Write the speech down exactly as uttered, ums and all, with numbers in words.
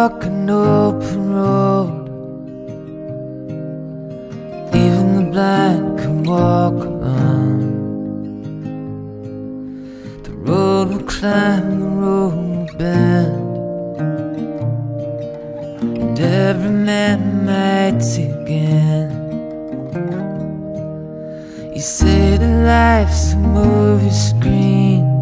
walk an open road. Even the blind can walk alone. The road will climb, the road will bend, and every man might see again. You say that life's a movie screen,